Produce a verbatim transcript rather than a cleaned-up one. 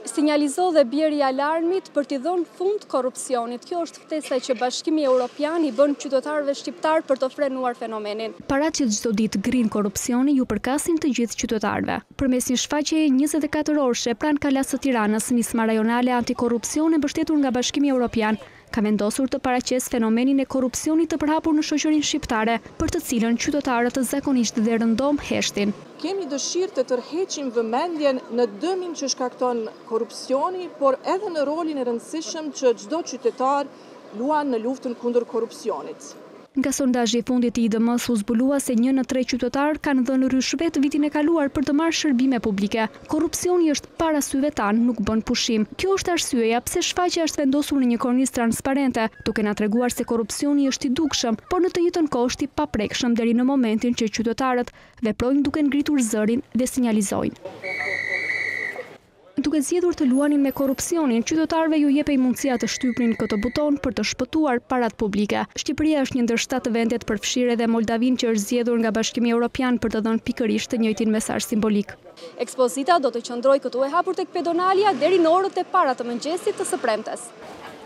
Sinjalizo dhe bjeri alarmit për t'i dhënë fund korrupsionit. Kjo është ftesa që Bashkimi Evropian i bën qytetarëve shqiptar për të frenuar fenomenin. Para që çdo ditë grin korrupsioni ju përkasin të gjithë qytetarëve. Përmes një shfaqjeje njëzet e katër orëshe pranë kalas së Tiranës, nisma rajonale antikorrupsion e mbështetur nga Bashkimi Evropian ka vendosur të paraqes fenomenin e korrupsionit të përhapur në shoqërinë shqiptare, për të cilën qytetarët zakonisht dhe rëndom heshtin. Kemi dëshirë të tërheqim vëmendjen në dëmin që shkakton korrupsioni, por edhe në rolin e rëndësishëm që çdo qytetar luan në luftën kundër korrupsionit. Nga sondazhi i fundit i I D M-s u zbulua se një në tre qytetarë kanë dhënë rishvet vitin e kaluar për të marrë shërbime publike. Korrupsioni është para syve tanë, nuk bën pushim. Kjo është arsyeja pse shfaqja është vendosur në një kornizë transparente, duke na treguar se korrupsioni është i dukshëm, por në të njëjtën kohë është i paprekshëm deri në momentin që qytetarët veprojnë duke ngritur zërin dhe sinjalizojnë. Duke zgjedhur të luanin me korrupsionin, qytetarëve ju jepej mundësia të shtypnin këtë buton për të shpëtuar parat publike. Shqipëria është një ndër shtatë vendet përfshirë edhe Moldavinë që është zgjedhur nga Bashkimi Evropian për të dhënë pikërisht të njëjtin mesazh simbolik. Ekspozita do të qëndrojë këtu e hapur tek pedonalia deri në orët e para të mëngjesit të së premtes.